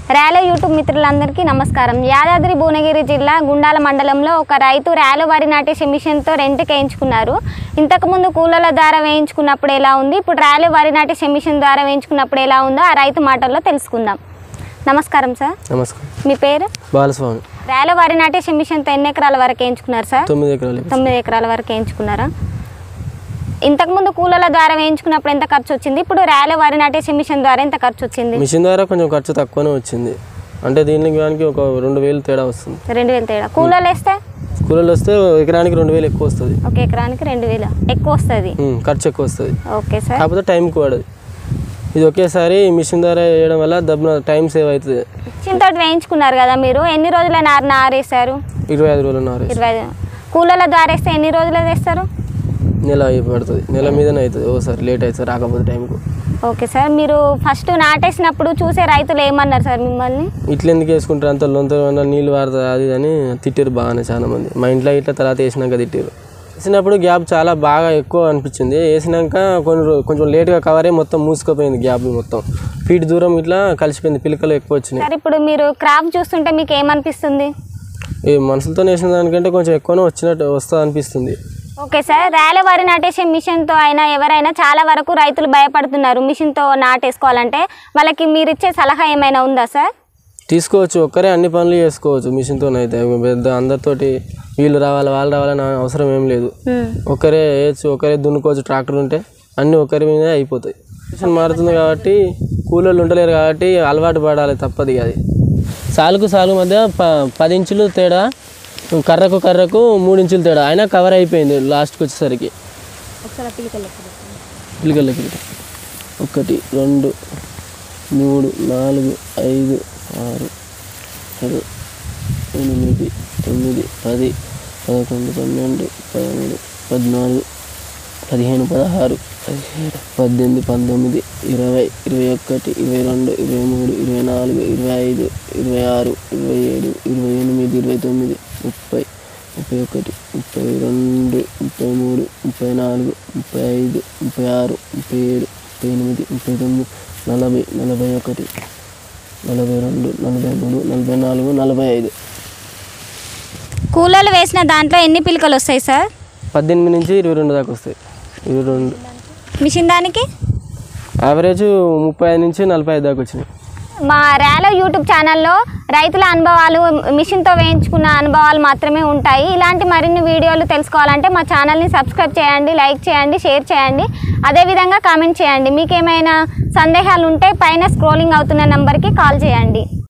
రాలో YouTube మిత్రులందరికీ నమస్కారం. యాదాద్రి భువనగిరి జిల్లా గుండాల మండలంలో ఒక రైతు రాలో వరి నాటే మిషన్తో రెంట్కి వేయించుకున్నారు. ఇంతకుముందు కూలీల ద్వారా వేయించుకున్నప్పుడు ఎలా ఉంది, ఇప్పుడు రాలో వరి నాటే మిషన్ ద్వారా వేయించుకున్నప్పుడు ఎలా ఉందో ఆ రైతు మాటల్లో తెలుసుకుందాం. నమస్కారం సార్. నమస్కారం. మీ పేరు? బాలస్వామి. రాలో వరి నాటే మిషన్తో ఎన్ని ఎకరాల వరకు వేయించుకున్నారు సార్? 9 ఎకరాలు. 9 ఎకరాల వరకు వేయించుకున్నారా? ఇంతకుముందు కూలీల ద్వారా వేయించుకున్నప్పుడు ఎంత ఖర్చు వచ్చింది, ఇప్పుడు రాలో వరి నాటే మిషన్ ద్వారా ఎంత ఖర్చు వచ్చింది? మిషన్ ద్వారా కొంచెం ఖర్చు తక్కువనే వచ్చింది. అంటే దీనికి ఒక 2000 తేడా వస్తుంది. 2000 తేడా. కూలీలు వస్తే ఎకరానికి 2000 ఎక్కువ వస్తుంది. ఒక ఎకరానికి 2000 ఎక్కువ వస్తుంది, ఖర్చు ఎక్కువ వస్తుంది. Okay sir. కాకపోతే టైంకి పడదు. ఇది ఒకేసారి మిషన్ ద్వారా వేయడం వల్ల దబ్బున టైం సేవ్ అవుతుంది. మిషన్ తోటి వేయించుకున్నారు కదా మీరు, ఎన్ని రోజుల నారేస్తారు? 25 రోజులు నారేస్తారు. 25. కూలీల ద్వారా వేస్తే ఎన్ని రోజులు వేస్తారు? నెల పడుతుంది. నెల మీదనే అవుతుంది. ఓసారి లేట్ అవుతుంది రాకపోతే టైంకు. Okay sir. మీరు ఫస్ట్ నాటేసినప్పుడు చూసే రైతులు ఏమన్నారు సార్ మిమ్మల్ని? ఇట్లా ఎందుకు వేసుకుంటారు, అంత లొంత నీళ్ళు వాడుతుంది అది అని తిట్టారు బాగానే చాలా మంది. మా ఇంట్లో ఇట్లా తర్వాత వేసినాక తిట్టారు. వేసినప్పుడు గ్యాప్ చాలా బాగా ఎక్కువ అనిపించింది. వేసినాక కొంచెం లేట్గా కవర్ అయ్యి మొత్తం మూసుకుపోయింది. గ్యాప్ మొత్తం ఫీట్ దూరం ఇట్లా కలిసిపోయింది. పిలకలు ఎక్కువ వచ్చినాయి. సార్ ఇప్పుడు మీరు క్రాప్ చూస్తుంటే మీకు ఏమనిపిస్తుంది? ఈ మనుషులతో వేసిన దానికంటే కొంచెం ఎక్కువనే వస్తుంది అనిపిస్తుంది. Okay sir. రాలో వరి నాటేసే మిషన్తో అయినా ఎవరైనా చాలా వరకు రైతులు భయపడుతున్నారు మిషన్తో నాటేసుకోవాలంటే. వాళ్ళకి మీరు ఇచ్చే సలహా ఏమైనా ఉందా సార్? తీసుకోవచ్చు. ఒక్కరే అన్ని పనులు చేసుకోవచ్చు మిషన్తోనైతే. పెద్ద అందరితోటి వీళ్ళు రావాలి వాళ్ళు రావాలని అవసరం ఏం లేదు. ఒకరే వేయచ్చు, ఒకరే దున్నుకోవచ్చు. ట్రాక్టర్ ఉంటే అన్నీ ఒకరి మీదే అయిపోతాయి. మిషన్ మారుతుంది కాబట్టి కూలీలు ఉండలేరు కాబట్టి అలవాటు పడాలి, తప్పదు. అది సాలుకు మధ్య 10 ఇంచులు తేడా, కర్రకు 3 ఇంచులు తేడా, అయినా కవర్ అయిపోయింది లాస్ట్కి వచ్చేసరికి. పిలికలకి 1 2 3 4 5 6 7 8 9 10 11 12 13 14 15 16 17 18 20 21 22 23 24 25 26 27 28 29 30 31 32 33 34 35 36 37 38 39 40 41 42 43 44 45. కూలీలు వేసిన దాంట్లో ఎన్ని పిలకలు వస్తాయి సార్? 18 నుంచి 22 దాకా వస్తాయి. 22 మిషన్ దానికి యావరేజ్ 35 నుంచి 45 దాకా వచ్చినాయి. మా రాలో యూట్యూబ్ ఛానల్లో రైతుల అనుభవాలు, మిషన్తో వేయించుకున్న అనుభవాలు మాత్రమే ఉంటాయి. ఇలాంటి మరిన్ని వీడియోలు తెలుసుకోవాలంటే మా ఛానల్ని సబ్స్క్రైబ్ చేయండి, లైక్ చేయండి, షేర్ చేయండి, అదేవిధంగా కామెంట్ చేయండి. మీకు ఏమైనా సందేహాలు ఉంటే పైన స్క్రోలింగ్ అవుతున్న నెంబర్కి కాల్ చేయండి.